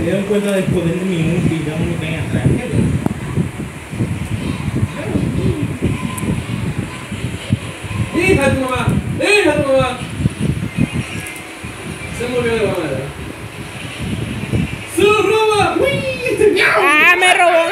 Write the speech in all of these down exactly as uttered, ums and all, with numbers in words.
dieron cuenta del poder de mi multi y ya no ven atrás. ¡Hija de tu mamá! ¡Hija de tu mamá! Se murió de mamá. ¡Se lo roba! ¡Uy! ¡Ah, me robó!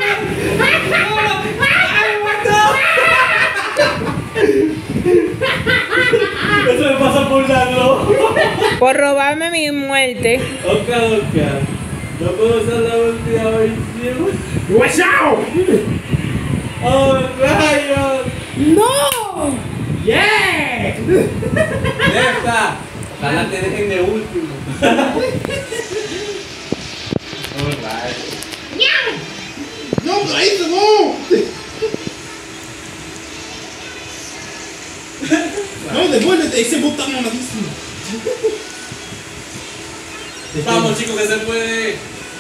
Eso me pasa por darlo. Por robarme mi muerte. Oca, oca. No puedo usar la última versión. ¡Watch out! ¡Oh, rayos! ¡No! ¡Yeah! ¡Ya está! Ojalá te dejen de último. ¡Oh, rayos! ¡No, Blaze, no! No, devuélvete, ese bot está mamadísimo. Vamos, chicos, que se puede.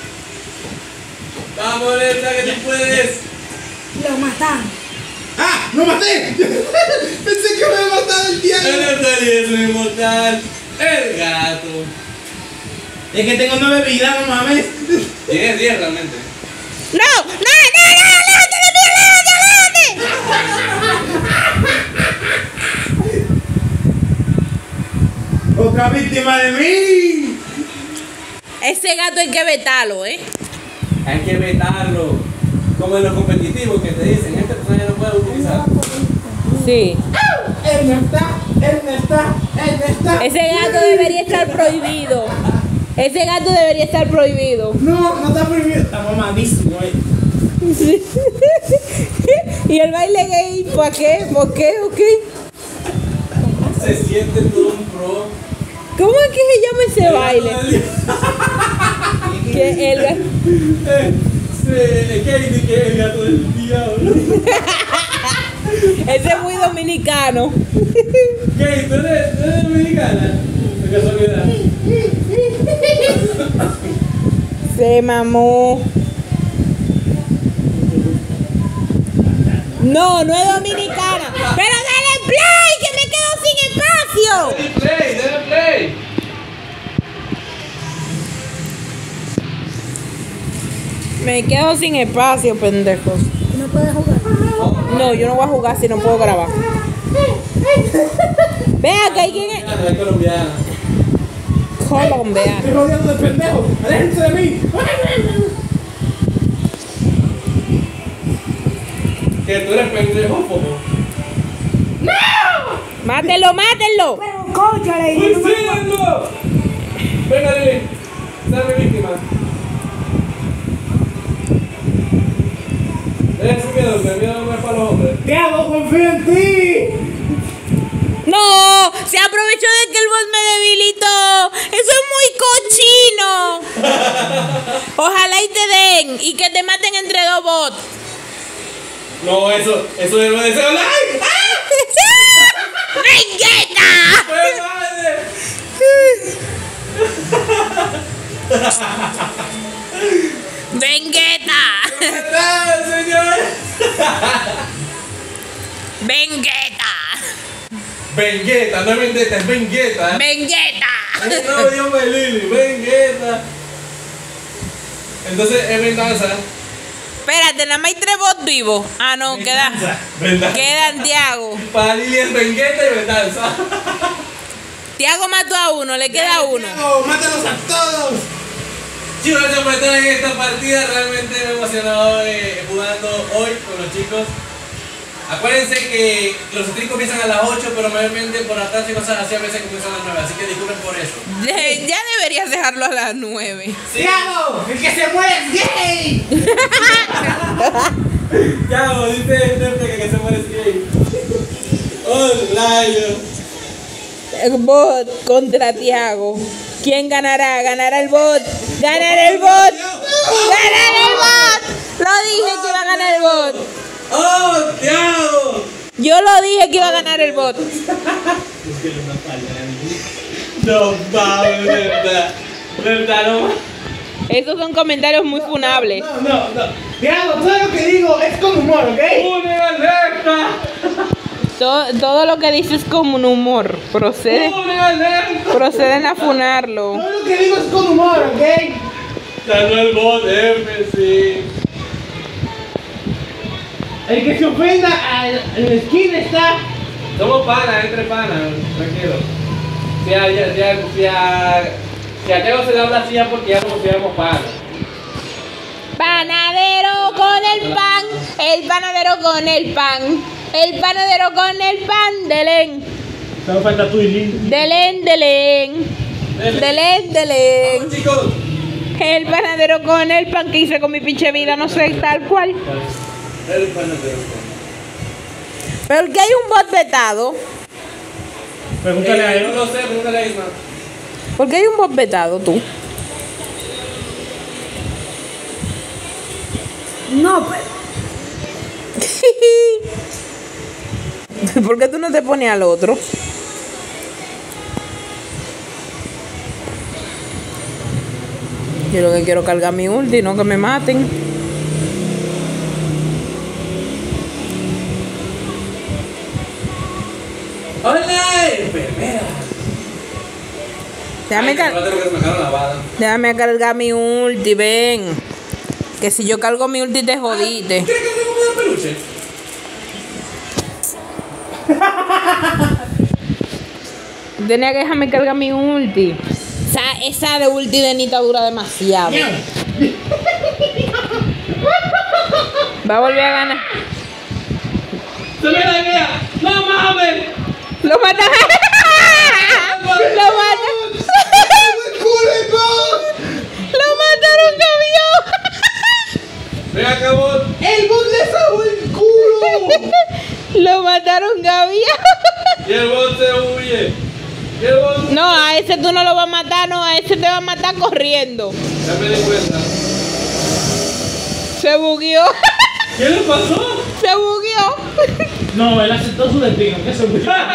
Vamos, Leta, que tú puedes. Lo mataron. ¡Ah! ¡Lo maté! Pensé que me había matado el El diablo. mortal y es un inmortal. El gato. Es que tengo nueve vidas, no mames. Tienes diez realmente. ¡No! ¡No! ¡No! ¡No! ¡Aléjate de mí! ¡Aléjate! ¡Aléjate! Otra víctima de mí. Ese gato hay que vetarlo, ¿eh? Hay que vetarlo. Como en los competitivos que te dicen, este personaje no puede utilizar. Sí. Él no está, él no está, él no está. Ese gato debería estar prohibido. Ese gato debería estar prohibido. No, no está prohibido. Está mamadísimo, eh. ¿Y el baile gay? ¿Para qué? ¿Por qué? ¿O qué? Se siente todo un pro. ¿Cómo es que se llama ese baile? Que el gato... Es que dice que es el gato del diablo. Ese es muy dominicano. ¿Qué? ¿Tú eres, tú eres dominicana? De casualidad. Se mamó. No, no es dominicana. Pero dale play, que me quedo sin espacio. Dale play, dale play. Me quedo sin espacio, pendejos. No puedes jugar. No, yo no voy a jugar si no puedo grabar. Vea que hay quien es. Es colombiana. Colombiano. Estoy rodeando de pendejos. Aléjense de mí. Que tú eres pendejófobo. Mátenlo, mátenlo. Pero cóchale. ¡Fusilando! Venga, Lili. Sea mi víctima. Dejen su miedo, que el miedo no es para los hombres. ¿Qué hago? Confío en ti. No, se aprovechó de que el bot me debilitó. Eso es muy cochino. Ojalá y te den y que te maten entre dos bots. No, eso, eso debe de ser online. ¡Vengeta! ¡Fue madre! ¡Vengeta! ¡Ah, señor! ¡Vengeta! Vengueta, no es vendetta, es vengueta. ¡Vengeta! Es un nuevo idioma de Lili, vengueta. Entonces es venganza. Espérate, nada más hay tres bots vivos. Ah, no, queda. Venganza. Quedan Tiago. Para Lili es vengueta y venganza. Tiago mató a uno, le queda uno. No, mátalos a todos. Chicos, gracias por estar en esta partida. Realmente me he emocionado eh, jugando hoy con los chicos. Acuérdense que los streams comienzan a las ocho, pero mayormente por atrás y cosas así a veces comienzan a las nueve, así que disculpen por eso. De- ya deberías dejarlo a las nueve. Sí. ¡Tiago! ¡El que se muere es gay! Tiago, dice Netflix que se muere gay. Oh, rayo. El bot contra Tiago. ¿Quién ganará? ¿Ganará el bot? ¡Ganará el bot! ¡Ganará el bot! Lo dije que iba a ganar el bot. ¡Oh, Tiago! Yo lo dije que iba a ganar el bot. No, mames, verdad. Verdad, no. Esos son comentarios muy funables. No, no, no. Tiago, todo lo que digo es con humor, ¿ok? ¡Une alerta! Todo, todo lo que dices es como un humor. Procede, ¡Une alerta! proceden a funarlo. Todo lo que digo es con humor, ¿ok? Ganó el bot F, sí. El que se ofenda al, al skin está. Somos panas, entre panas, tranquilo. Si a, si a, si a, si a Teo se le habla así ya porque ya nos consideramos panas. Panadero con el pan, el panadero con el pan, el panadero con el pan, delén, Solo falta tú y Lin. delén, delén, delén, delén. Vamos, chicos. El panadero con el pan que hice con mi pinche vida, no sé, tal cual. El panadero. Pero que hay un bot vetado, Pregúntale a Eh, no él. lo sé, pregúntale a Isma. ¿por qué hay un bot vetado tú? No, pero. ¿Por qué tú no te pones al otro? Yo lo que quiero cargar mi ulti, no que me maten. ¡Hola! ¡Enfermera! Déjame, Ay, car- espérate, porque se me dejaron la bala. déjame cargar mi ulti, ven. Que si yo cargo mi ulti te jodiste. ¿Quieres que te comida de peluche? Tenía que dejarme cargar mi ulti. Esa, esa de ulti de Nita dura demasiado. Va a volver a ganar. ¡Se me la guía! ¡No mames! ¡Lo matan! ¡Lo matan! ¡Lo mataron, cabrón! ¡Me acabó! ¡El bot le salvó el culo! ¡Lo mataron, Gaviao! ¡Y el bot se huye! ¡Y el bot! No, a ese tú no lo vas a matar, no, a ese te va a matar corriendo. Ya me di cuenta. Se bugueó. ¿Qué le pasó? Se bugueó. No, él aceptó su destino. ¿Qué se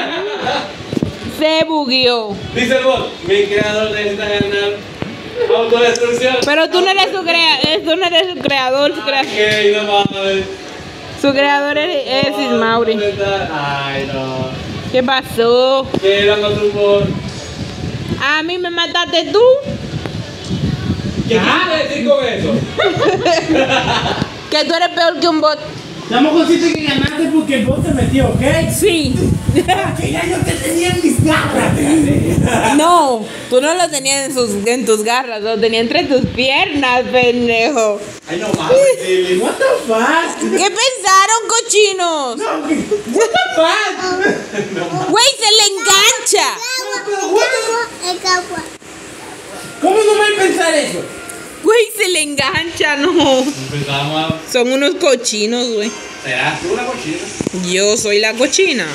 Se bugueó. Dice el bot, mi creador necesita ganar autodestrucción. Pero tú no eres su creador, tú no eres su creador, su, crea- Ok, no mames. su creador es, es Ismauri. Ay, no. ¿Qué pasó? ¿Qué dando tu bot? A mí me mataste tú. ¿Qué quieres decir con eso? Que tú eres peor que un bot. Estamos conscientes que ganaste porque el bot te metió, ¿ok? Sí. Que ya yo te tenía en mis garras. No, tú no lo tenías en, sus, en tus garras, lo tenías entre tus piernas, pendejo. Ay, no mames, Silly. What the fuck? ¿Qué pensaron, cochinos? No, what the fuck? Güey, se le engancha. El agua. ¿Cómo no me pensar eso? Güey, se le engancha, no. Empezamos a... Son unos cochinos, güey. ¿Serás tú una cochina? Yo soy la cochina.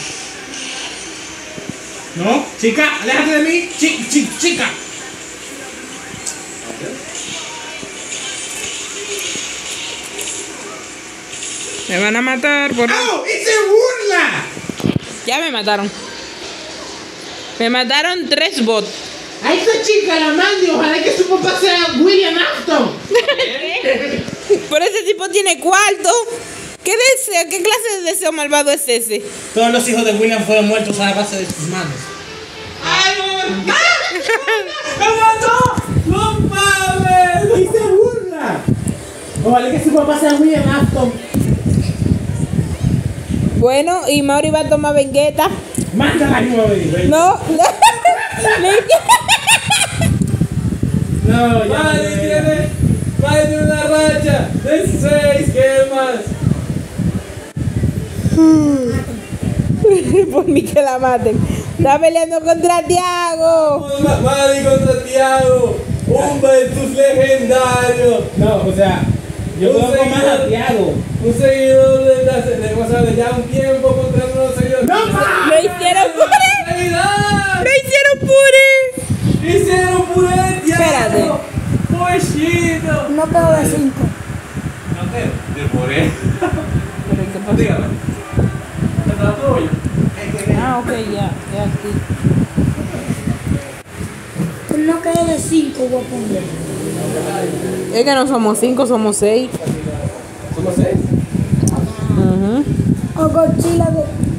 No, chica, aléjate de mí. Chi, chi, chica. Me van a matar por... ¡Au! ¡Hice burla! Ya me mataron. Me mataron tres bots. A esa chica la mande, ojalá que su papá sea William Afton. Pero ese tipo tiene cuarto. ¿Qué deseo? ¿Qué clase de deseo malvado es ese? Todos los hijos de William fueron muertos a la base de sus manos. ¡Ay, no! ¡Ah! ¡Me mató! ¡No mames! ¡Hice burla! Ojalá que su papá sea William Afton. Bueno, y Mauri va a tomar vengueta. Mándala, yo me No. No, ya. Madre tiene, madre tiene una racha de seis gemas. Por mí que la maten. Está peleando contra Tiago. Madre contra Tiago. Un versus legendario. No, o sea, yo conozco más a Tiago. Un seguidor de, de, de, o sea, de ya un tiempo contra unos seguidores. ¡No más! Lo hicieron pure. ¡Navidad! Lo hicieron pure. Hicieron puré, Tiago. Espérate. Pollito. No pego de cinco. No te, de puré. ¿Pero qué pasó? Dígame. ¿Está todo bien? Ah, ok, ya. Ya aquí. No quedo de cinco, voy a poner. Es que no somos cinco, somos seis. ¿Somos seis? Ujú. O Godzilla de.